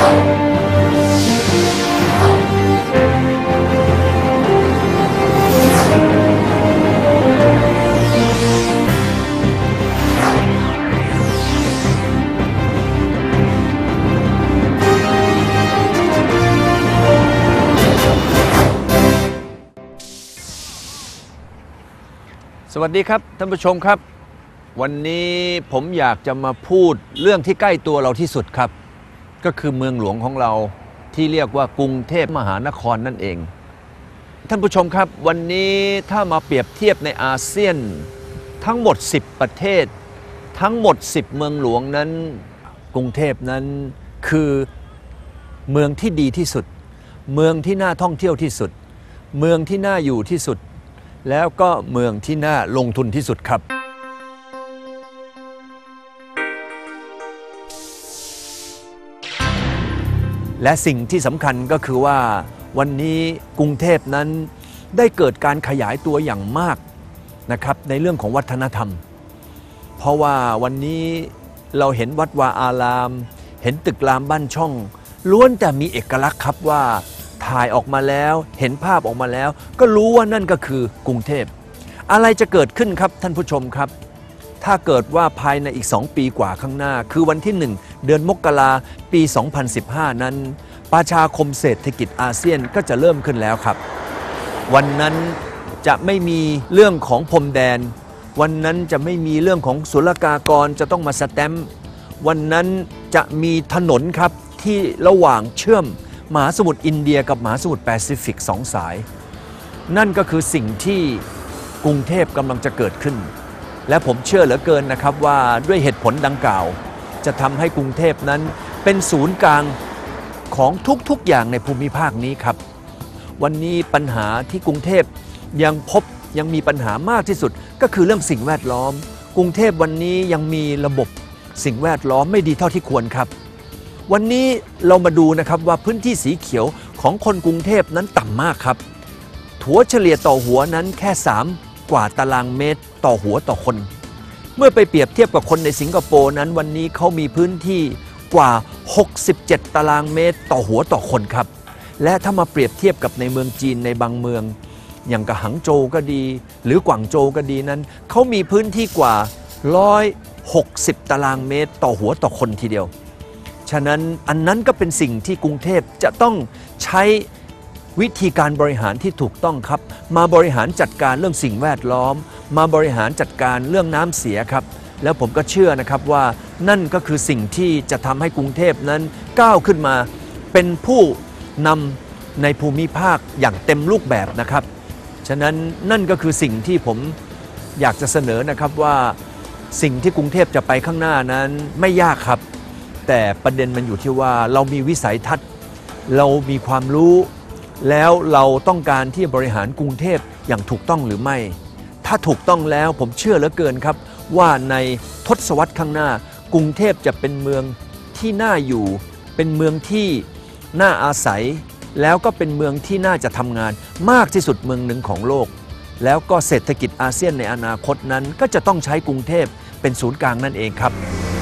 สวัสดีครับท่านผู้ชมครับวันนี้ผมอยากจะมาพูดเรื่องที่ใกล้ตัวเราที่สุดครับก็คือเมืองหลวงของเราที่เรียกว่ากรุงเทพมหานครนั่นเองท่านผู้ชมครับวันนี้ถ้ามาเปรียบเทียบในอาเซียนทั้งหมด10ประเทศทั้งหมด10เมืองหลวงนั้นกรุงเทพนั้นคือเมืองที่ดีที่สุดเมืองที่น่าท่องเที่ยวที่สุดเมืองที่น่าอยู่ที่สุดแล้วก็เมืองที่น่าลงทุนที่สุดครับและสิ่งที่สำคัญก็คือว่าวันนี้กรุงเทพนั้นได้เกิดการขยายตัวอย่างมากนะครับในเรื่องของวัฒนธรรมเพราะว่าวันนี้เราเห็นวัดวาอารามเห็นตึกรามบ้านช่องล้วนแต่มีเอกลักษณ์ครับว่าถ่ายออกมาแล้วเห็นภาพออกมาแล้วก็รู้ว่านั่นก็คือกรุงเทพอะไรจะเกิดขึ้นครับท่านผู้ชมครับถ้าเกิดว่าภายในอีก2ปีกว่าข้างหน้าคือวันที่1เดือนมกราปี 2015 นั้นประชาคมเศรษฐกิจอาเซียนก็จะเริ่มขึ้นแล้วครับวันนั้นจะไม่มีเรื่องของพรมแดนวันนั้นจะไม่มีเรื่องของศุลกากรจะต้องมาสแตมป์วันนั้นจะมีถนนครับที่ระหว่างเชื่อมมหาสมุทรอินเดียกับมหาสมุทรแปซิฟิก2 สายนั่นก็คือสิ่งที่กรุงเทพกำลังจะเกิดขึ้นและผมเชื่อเหลือเกินนะครับว่าด้วยเหตุผลดังกล่าวจะทำให้กรุงเทพนั้นเป็นศูนย์กลางของทุกๆอย่างในภูมิภาคนี้ครับวันนี้ปัญหาที่กรุงเทพยังมีปัญหามากที่สุดก็คือเรื่องสิ่งแวดล้อมกรุงเทพวันนี้ยังมีระบบสิ่งแวดล้อมไม่ดีเท่าที่ควรครับวันนี้เรามาดูนะครับว่าพื้นที่สีเขียวของคนกรุงเทพนั้นต่ำมากครับถัวเฉลี่ยต่อหัวนั้นแค่3 กว่าตารางเมตรต่อหัวต่อคนเมื่อไปเปรียบเทียบกับคนในสิงคโปร์นั้นวันนี้เขามีพื้นที่กว่า67 ตารางเมตรต่อหัวต่อคนครับและถ้ามาเปรียบเทียบกับในเมืองจีนในบางเมืองอย่างกับหังโจวก็ดีหรือกวางโจวก็ดีนั้นเขามีพื้นที่กว่า160 ตารางเมตรต่อหัวต่อคนทีเดียวฉะนั้นอันนั้นก็เป็นสิ่งที่กรุงเทพจะต้องใช้วิธีการบริหารที่ถูกต้องครับมาบริหารจัดการเรื่องสิ่งแวดล้อมมาบริหารจัดการเรื่องน้ำเสียครับแล้วผมก็เชื่อนะครับว่านั่นก็คือสิ่งที่จะทำให้กรุงเทพนั้นก้าวขึ้นมาเป็นผู้นำในภูมิภาคอย่างเต็มรูปแบบนะครับฉะนั้นนั่นก็คือสิ่งที่ผมอยากจะเสนอนะครับว่าสิ่งที่กรุงเทพจะไปข้างหน้านั้นไม่ยากครับแต่ประเด็นมันอยู่ที่ว่าเรามีวิสัยทัศน์เรามีความรู้แล้วเราต้องการที่บริหารกรุงเทพอย่างถูกต้องหรือไม่ถ้าถูกต้องแล้วผมเชื่อเหลือเกินครับว่าในทศวรรษข้างหน้ากรุงเทพจะเป็นเมืองที่น่าอยู่เป็นเมืองที่น่าอาศัยแล้วก็เป็นเมืองที่น่าจะทำงานมากที่สุดเมืองหนึ่งของโลกแล้วก็เศรษฐกิจอาเซียนในอนาคตนั้นก็จะต้องใช้กรุงเทพเป็นศูนย์กลางนั่นเองครับ